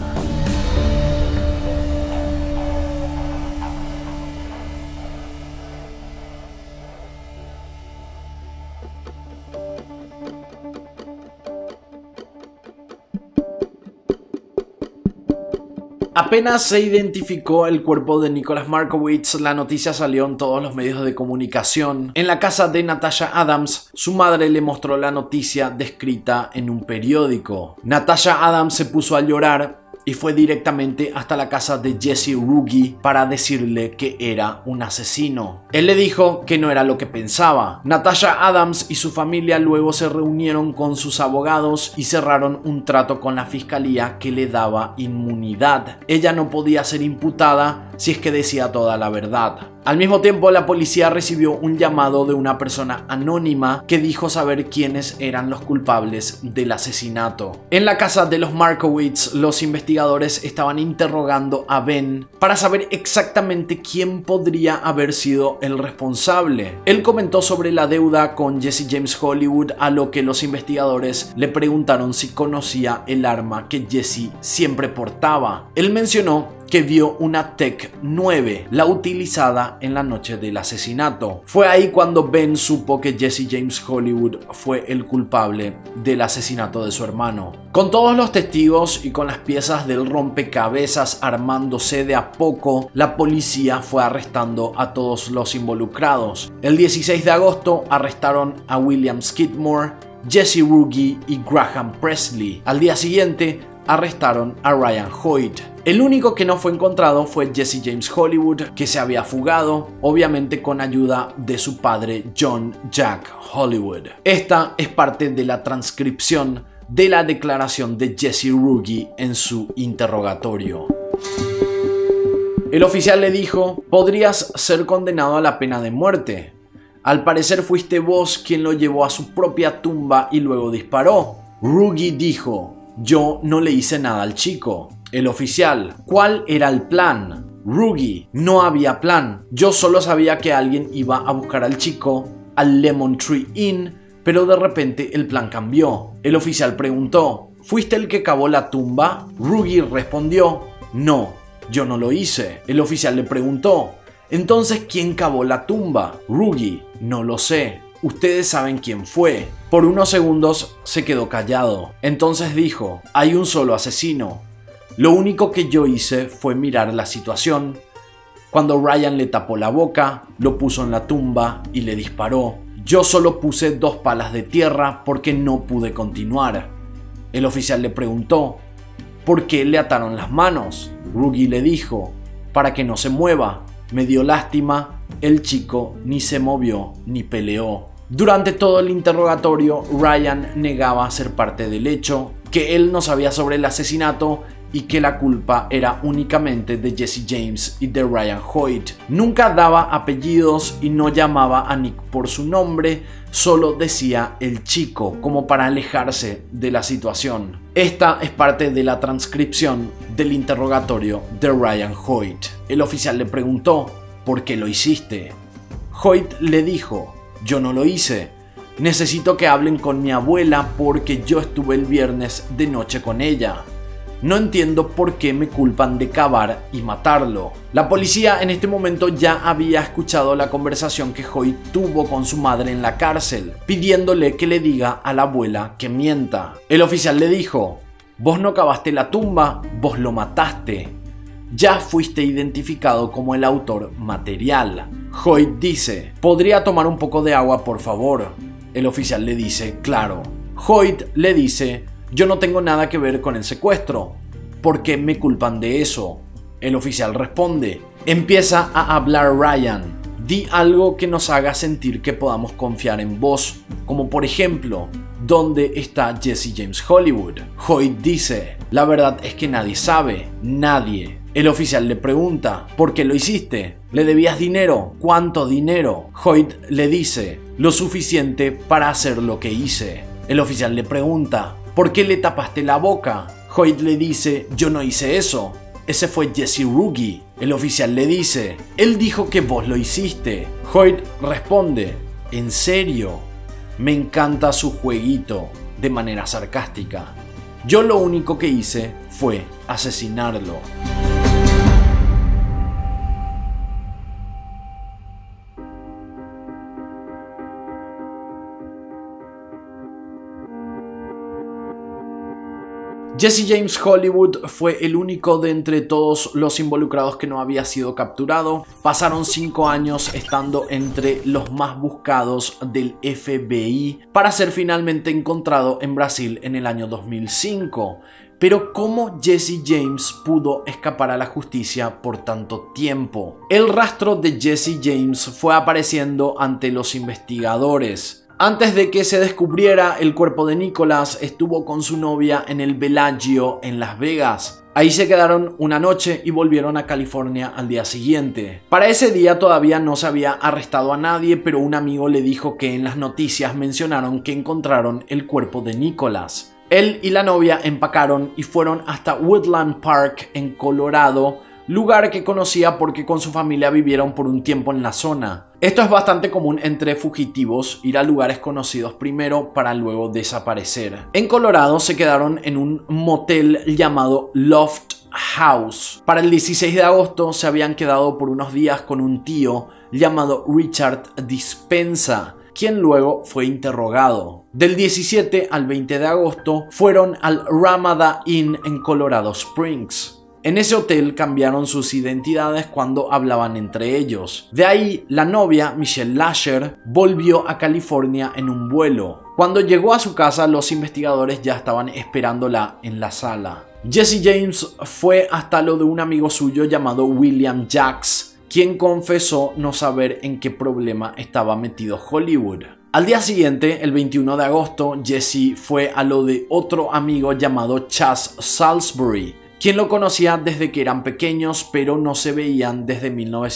Apenas se identificó el cuerpo de Nicholas Markowitz, la noticia salió en todos los medios de comunicación. En la casa de Natasha Adams, su madre le mostró la noticia descrita en un periódico. Natasha Adams se puso a llorar y fue directamente hasta la casa de Jesse Rugi para decirle que era un asesino. Él le dijo que no era lo que pensaba. Natasha Adams y su familia luego se reunieron con sus abogados y cerraron un trato con la fiscalía que le daba inmunidad. Ella no podía ser imputada si es que decía toda la verdad. Al mismo tiempo, la policía recibió un llamado de una persona anónima que dijo saber quiénes eran los culpables del asesinato. En la casa de los Markowitz, los investigadores estaban interrogando a Ben para saber exactamente quién podría haber sido el responsable. Él comentó sobre la deuda con Jesse James Hollywood, a lo que los investigadores le preguntaron si conocía el arma que Jesse siempre portaba. Él mencionó que vio una Tech 9, la utilizada en la noche del asesinato. Fue ahí cuando Ben supo que Jesse James Hollywood fue el culpable del asesinato de su hermano. Con todos los testigos y con las piezas del rompecabezas armándose de a poco, la policía fue arrestando a todos los involucrados. El 16 de agosto arrestaron a William Skidmore, Jesse Ruge y Graham Presley. Al día siguiente arrestaron a Ryan Hoyt. El único que no fue encontrado fue Jesse James Hollywood, que se había fugado, obviamente con ayuda de su padre John Jack Hollywood. Esta es parte de la transcripción de la declaración de Jesse Ruge en su interrogatorio. El oficial le dijo: podrías ser condenado a la pena de muerte. Al parecer fuiste vos quien lo llevó a su propia tumba y luego disparó. Ruge dijo: yo no le hice nada al chico. El oficial: ¿cuál era el plan? Ruge: no había plan. Yo solo sabía que alguien iba a buscar al chico al Lemon Tree Inn, pero de repente el plan cambió. El oficial preguntó: ¿fuiste el que cavó la tumba? Ruge respondió: no, yo no lo hice. El oficial le preguntó: entonces, ¿quién cavó la tumba? Ruge: no lo sé. Ustedes saben quién fue. Por unos segundos se quedó callado. Entonces dijo: hay un solo asesino. Lo único que yo hice fue mirar la situación. Cuando Ryan le tapó la boca, lo puso en la tumba y le disparó. Yo solo puse 2 palas de tierra porque no pude continuar. El oficial le preguntó: ¿por qué le ataron las manos? Ruge le dijo: para que no se mueva. Me dio lástima. El chico ni se movió ni peleó. Durante todo el interrogatorio, Ryan negaba ser parte del hecho, que él no sabía sobre el asesinato y que la culpa era únicamente de Jesse James y de Ryan Hoyt. Nunca daba apellidos y no llamaba a Nick por su nombre, solo decía el chico, como para alejarse de la situación. Esta es parte de la transcripción del interrogatorio de Ryan Hoyt. El oficial le preguntó: ¿por qué lo hiciste? Hoyt le dijo: yo no lo hice. Necesito que hablen con mi abuela porque yo estuve el viernes de noche con ella. No entiendo por qué me culpan de cavar y matarlo. La policía en este momento ya había escuchado la conversación que Hoyt tuvo con su madre en la cárcel, pidiéndole que le diga a la abuela que mienta. El oficial le dijo: vos no cavaste la tumba, vos lo mataste. Ya fuiste identificado como el autor material. Hoyt dice: ¿podría tomar un poco de agua, por favor? El oficial le dice: claro. Hoyt le dice: yo no tengo nada que ver con el secuestro. ¿Por qué me culpan de eso? El oficial responde: empieza a hablar Ryan. Di algo que nos haga sentir que podamos confiar en vos. Como por ejemplo: ¿dónde está Jesse James Hollywood? Hoyt dice: la verdad es que nadie sabe. Nadie. El oficial le pregunta: ¿por qué lo hiciste? ¿Le debías dinero? ¿Cuánto dinero? Hoyt le dice: lo suficiente para hacer lo que hice. El oficial le pregunta: ¿por qué le tapaste la boca? Hoyt le dice: yo no hice eso. Ese fue Jesse Ruge. El oficial le dice: él dijo que vos lo hiciste. Hoyt responde: ¿en serio? Me encanta su jueguito, de manera sarcástica. Yo lo único que hice fue asesinarlo. Jesse James Hollywood fue el único de entre todos los involucrados que no había sido capturado. Pasaron 5 años estando entre los más buscados del FBI para ser finalmente encontrado en Brasil en el año 2005. Pero ¿cómo Jesse James pudo escapar a la justicia por tanto tiempo? El rastro de Jesse James fue apareciendo ante los investigadores. Antes de que se descubriera el cuerpo de Nicholas, estuvo con su novia en el Bellagio en Las Vegas. Ahí se quedaron una noche y volvieron a California al día siguiente. Para ese día todavía no se había arrestado a nadie, pero un amigo le dijo que en las noticias mencionaron que encontraron el cuerpo de Nicholas. Él y la novia empacaron y fueron hasta Woodland Park en Colorado, lugar que conocía porque con su familia vivieron por un tiempo en la zona. Esto es bastante común entre fugitivos, ir a lugares conocidos primero para luego desaparecer. En Colorado se quedaron en un motel llamado Loft House. Para el 16 de agosto se habían quedado por unos días con un tío llamado Richard Dispenza, quien luego fue interrogado. Del 17 al 20 de agosto fueron al Ramada Inn en Colorado Springs. En ese hotel cambiaron sus identidades cuando hablaban entre ellos. De ahí, la novia, Michelle Lasher, volvió a California en un vuelo. Cuando llegó a su casa, los investigadores ya estaban esperándola en la sala. Jesse James fue hasta lo de un amigo suyo llamado William Jacks, quien confesó no saber en qué problema estaba metido Hollywood. Al día siguiente, el 21 de agosto, Jesse fue a lo de otro amigo llamado Chas Salisbury, quien lo conocía desde que eran pequeños, pero no se veían desde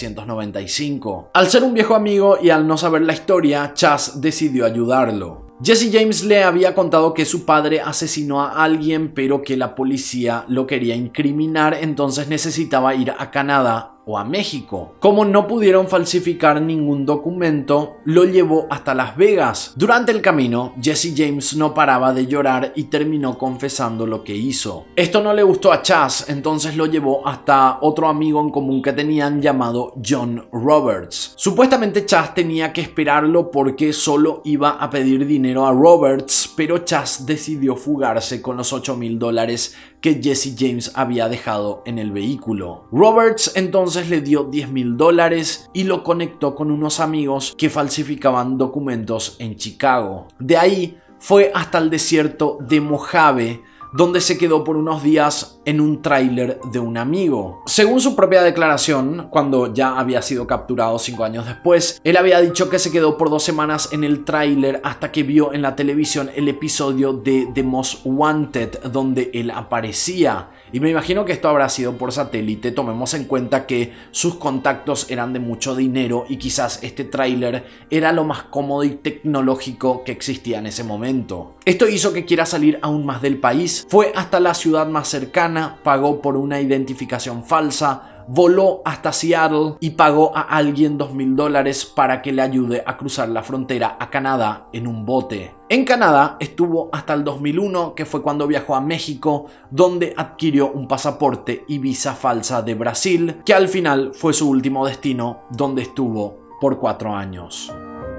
1995. Al ser un viejo amigo y al no saber la historia, Chas decidió ayudarlo. Jesse James le había contado que su padre asesinó a alguien, pero que la policía lo quería incriminar, entonces necesitaba ir a Canadá o a México. Como no pudieron falsificar ningún documento, lo llevó hasta Las Vegas. Durante el camino, Jesse James no paraba de llorar y terminó confesando lo que hizo. Esto no le gustó a Chas, entonces lo llevó hasta otro amigo en común que tenían llamado John Roberts. Supuestamente Chas tenía que esperarlo porque solo iba a pedir dinero a Roberts, pero Chas decidió fugarse con los $8,000 que Jesse James había dejado en el vehículo. Roberts entonces le dio $10,000 y lo conectó con unos amigos que falsificaban documentos en Chicago. De ahí fue hasta el desierto de Mojave, donde se quedó por unos días en un tráiler de un amigo. Según su propia declaración, cuando ya había sido capturado 5 años después, él había dicho que se quedó por 2 semanas en el tráiler hasta que vio en la televisión el episodio de The Most Wanted, donde él aparecía. Y me imagino que esto habrá sido por satélite. Tomemos en cuenta que sus contactos eran de mucho dinero y quizás este tráiler era lo más cómodo y tecnológico que existía en ese momento. Esto hizo que quiera salir aún más del país. Fue hasta la ciudad más cercana, pagó por una identificación falsa, voló hasta Seattle y pagó a alguien $2,000 para que le ayude a cruzar la frontera a Canadá en un bote. En Canadá estuvo hasta el 2001, que fue cuando viajó a México, donde adquirió un pasaporte y visa falsa de Brasil, que al final fue su último destino, donde estuvo por 4 años.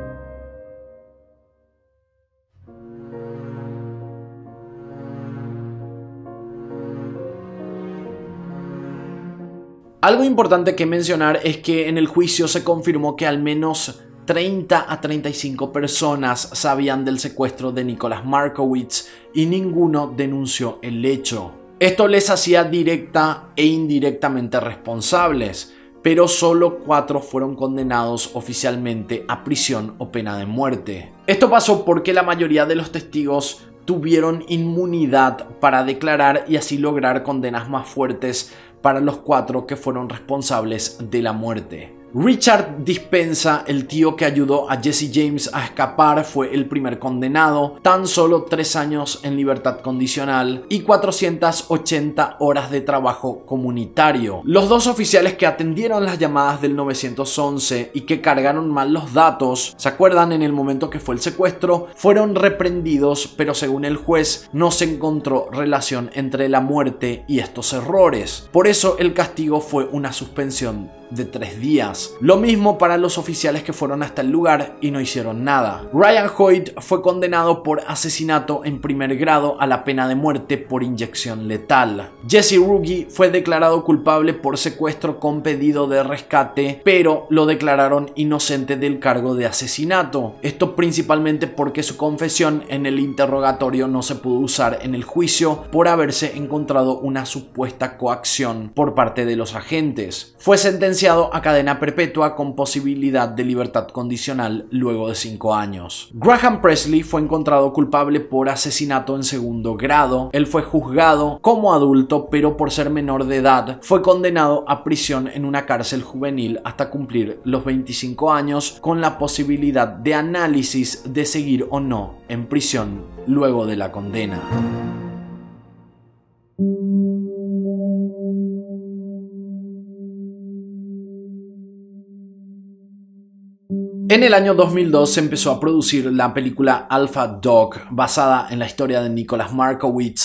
Algo importante que mencionar es que en el juicio se confirmó que al menos 30 a 35 personas sabían del secuestro de Nicholas Markowitz y ninguno denunció el hecho. Esto les hacía directa e indirectamente responsables, pero solo 4 fueron condenados oficialmente a prisión o pena de muerte. Esto pasó porque la mayoría de los testigos tuvieron inmunidad para declarar y así lograr condenas más fuertes para los 4 que fueron responsables de la muerte. Richard Dispenza, el tío que ayudó a Jesse James a escapar, fue el primer condenado, tan solo 3 años en libertad condicional y 480 horas de trabajo comunitario. Los 2 oficiales que atendieron las llamadas del 911 y que cargaron mal los datos, ¿se acuerdan? En el momento que fue el secuestro, fueron reprendidos, pero según el juez no se encontró relación entre la muerte y estos errores. Por eso el castigo fue una suspensión de 3 días. Lo mismo para los oficiales que fueron hasta el lugar y no hicieron nada. Ryan Hoyt fue condenado por asesinato en primer grado a la pena de muerte por inyección letal. Jesse Ruggie fue declarado culpable por secuestro con pedido de rescate, pero lo declararon inocente del cargo de asesinato. Esto principalmente porque su confesión en el interrogatorio no se pudo usar en el juicio por haberse encontrado una supuesta coacción por parte de los agentes. Fue sentenciado a cadena perpetua con posibilidad de libertad condicional luego de 5 años. Graham Presley fue encontrado culpable por asesinato en segundo grado. Él fue juzgado como adulto, pero por ser menor de edad fue condenado a prisión en una cárcel juvenil hasta cumplir los 25 años, con la posibilidad de análisis de seguir o no en prisión luego de la condena. En el año 2002 se empezó a producir la película Alpha Dog, basada en la historia de Nicholas Markowitz,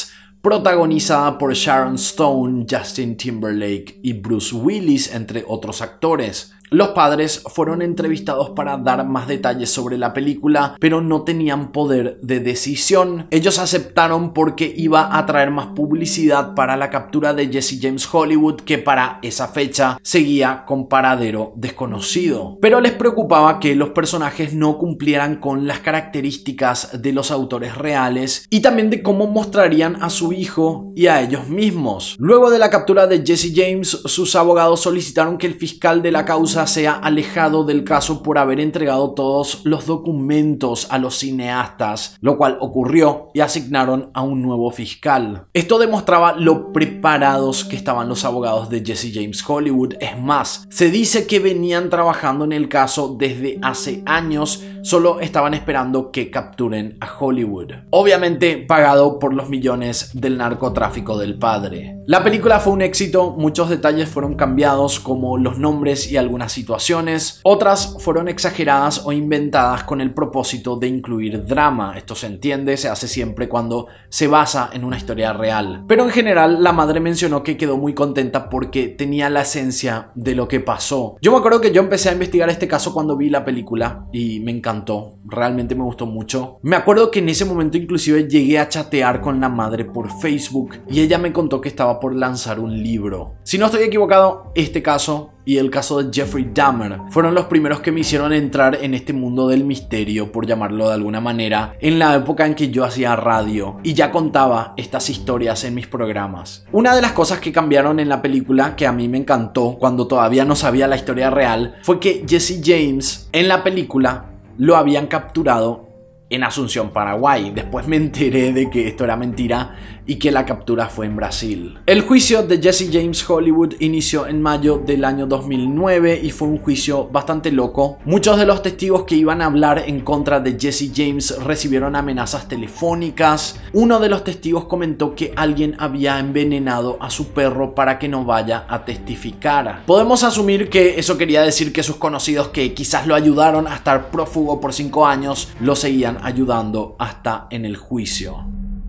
protagonizada por Sharon Stone, Justin Timberlake y Bruce Willis, entre otros actores. Los padres fueron entrevistados para dar más detalles sobre la película, pero no tenían poder de decisión. Ellos aceptaron porque iba a traer más publicidad para la captura de Jesse James Hollywood, que para esa fecha seguía con paradero desconocido. Pero les preocupaba que los personajes no cumplieran con las características de los autores reales y también de cómo mostrarían a su hijo y a ellos mismos. Luego de la captura de Jesse James, sus abogados solicitaron que el fiscal de la causa sea alejado del caso por haber entregado todos los documentos a los cineastas, lo cual ocurrió y asignaron a un nuevo fiscal. Esto demostraba lo preparados que estaban los abogados de Jesse James Hollywood. Es más, se dice que venían trabajando en el caso desde hace años, solo estaban esperando que capturen a Hollywood. Obviamente pagado por los millones del narcotráfico del padre. La película fue un éxito, muchos detalles fueron cambiados como los nombres y algunas situaciones, otras fueron exageradas o inventadas con el propósito de incluir drama. Esto se entiende, se hace siempre cuando se basa en una historia real. Pero en general la madre mencionó que quedó muy contenta porque tenía la esencia de lo que pasó. Yo me acuerdo que yo empecé a investigar este caso cuando vi la película y me encantó, realmente me gustó mucho. Me acuerdo que en ese momento inclusive llegué a chatear con la madre por Facebook y ella me contó que estaba por lanzar un libro. Si no estoy equivocado, este caso y el caso de Jeffrey Dahmer fueron los primeros que me hicieron entrar en este mundo del misterio, por llamarlo de alguna manera, en la época en que yo hacía radio y ya contaba estas historias en mis programas. Una de las cosas que cambiaron en la película, que a mí me encantó cuando todavía no sabía la historia real, fue que Jesse James en la película lo habían capturado en Asunción, Paraguay. Después me enteré de que esto era mentira y que la captura fue en Brasil. El juicio de Jesse James Hollywood inició en mayo del año 2009 y fue un juicio bastante loco. Muchos de los testigos que iban a hablar en contra de Jesse James recibieron amenazas telefónicas. Uno de los testigos comentó que alguien había envenenado a su perro para que no vaya a testificar. Podemos asumir que eso quería decir que sus conocidos, que quizás lo ayudaron a estar prófugo por 5 años, lo seguían ayudando hasta en el juicio.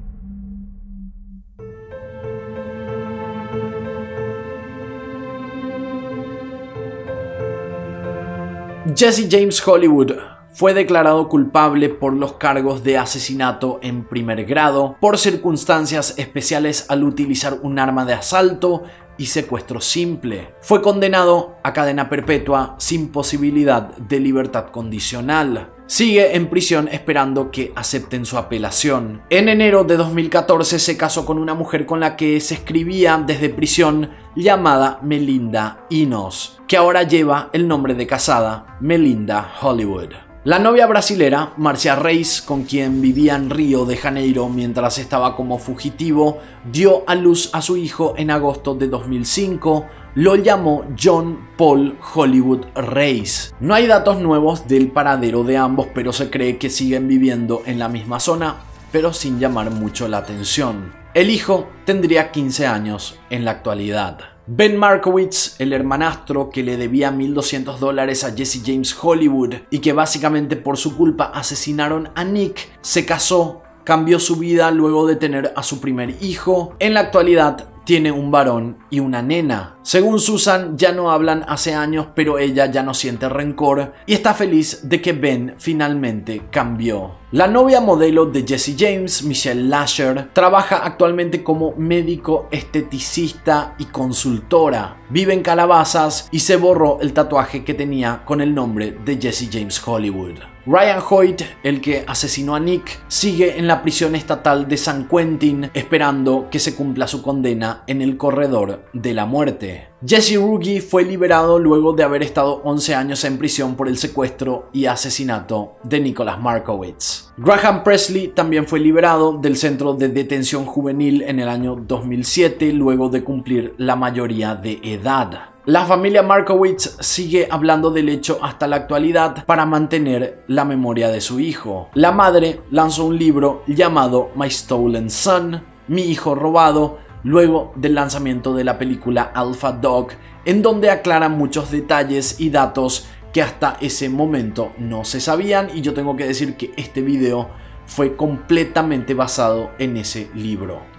Jesse James Hollywood fue declarado culpable por los cargos de asesinato en primer grado, por circunstancias especiales al utilizar un arma de asalto y secuestro simple. Fue condenado a cadena perpetua sin posibilidad de libertad condicional. Sigue en prisión esperando que acepten su apelación. En enero de 2014 se casó con una mujer con la que se escribía desde prisión, llamada Melinda Enos, que ahora lleva el nombre de casada, Melinda Hollywood. La novia brasilera, Marcia Reis, con quien vivía en Río de Janeiro mientras estaba como fugitivo, dio a luz a su hijo en agosto de 2005. Lo llamó John Paul Hollywood Reis. No hay datos nuevos del paradero de ambos, pero se cree que siguen viviendo en la misma zona, pero sin llamar mucho la atención. El hijo tendría 15 años en la actualidad. Ben Markowitz, el hermanastro que le debía $1,200 a Jesse James Hollywood y que básicamente por su culpa asesinaron a Nick, se casó, cambió su vida luego de tener a su primer hijo. En la actualidad tiene un varón y una nena. Según Susan, ya no hablan hace años, pero ella ya no siente rencor y está feliz de que Ben finalmente cambió. La novia modelo de Jesse James, Michelle Lasher, trabaja actualmente como médico esteticista y consultora. Vive en Calabazas y se borró el tatuaje que tenía con el nombre de Jesse James Hollywood. Ryan Hoyt, el que asesinó a Nick, sigue en la prisión estatal de San Quentin esperando que se cumpla su condena en el corredor de la muerte. Jesse Ruggie fue liberado luego de haber estado 11 años en prisión por el secuestro y asesinato de Nicholas Markowitz. Graham Presley también fue liberado del centro de detención juvenil en el año 2007 luego de cumplir la mayoría de edad. La familia Markowitz sigue hablando del hecho hasta la actualidad para mantener la memoria de su hijo. La madre lanzó un libro llamado My Stolen Son, Mi hijo robado, luego del lanzamiento de la película Alpha Dog, en donde aclara muchos detalles y datos que hasta ese momento no se sabían, y yo tengo que decir que este video fue completamente basado en ese libro.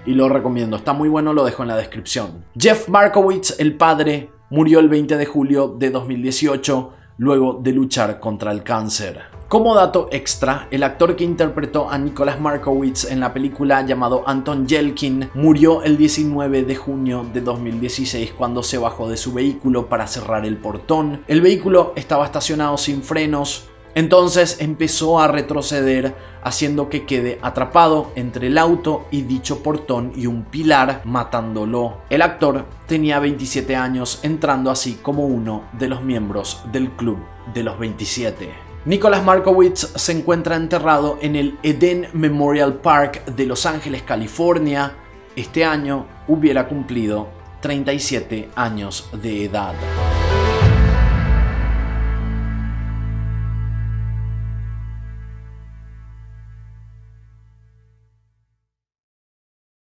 y lo recomiendo, está muy bueno, lo dejo en la descripción. Jeff Markowitz, el padre, murió el 20 de julio de 2018 luego de luchar contra el cáncer. Como dato extra, el actor que interpretó a Nicholas Markowitz en la película llamado Anton Yelchin murió el 19 de junio de 2016 cuando se bajó de su vehículo para cerrar el portón. El vehículo estaba estacionado sin frenos, entonces empezó a retroceder, haciendo que quede atrapado entre el auto y dicho portón y un pilar, matándolo. El actor tenía 27 años, entrando así como uno de los miembros del Club de los 27. Nicholas Markowitz se encuentra enterrado en el Eden Memorial Park de Los Ángeles, California. Este año hubiera cumplido 37 años de edad.